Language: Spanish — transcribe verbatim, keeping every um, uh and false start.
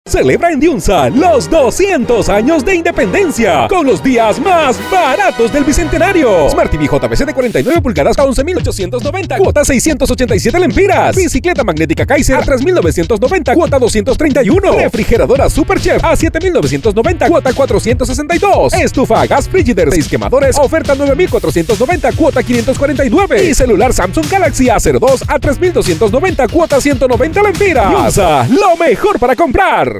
Celebra en Diunsa los doscientos años de independencia con los días más baratos del Bicentenario. Smart T V J B C de cuarenta y nueve pulgadas a once mil ochocientos noventa, cuota seiscientos ochenta y siete lempiras. Bicicleta magnética Kaiser a tres mil novecientos noventa, cuota doscientos treinta y uno. Refrigeradora Super Chef a siete mil novecientos noventa, cuota cuatrocientos sesenta y dos. Estufa a gas Frigidaire seis quemadores, oferta nueve mil cuatrocientos noventa, cuota quinientos cuarenta y nueve. Y celular Samsung Galaxy A cero dos a tres mil doscientos noventa, cuota ciento noventa lempiras. Diunsa, lo mejor para comprar.